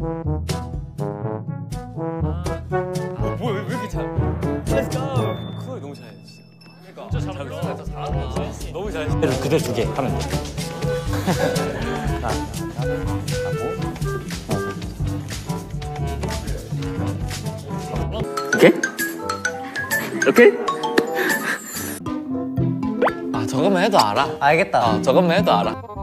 뭐야 왜 이렇게 잘? Let's go. 그걸 너무 잘해 진짜. 그러니까 진짜 잘한다. 진짜 잘하는 거 너무 잘해. 그대로 2개 하면 돼. 오케이? 오케이? 아 저것만 해도 알아. 알겠다. 저것만 해도 알아.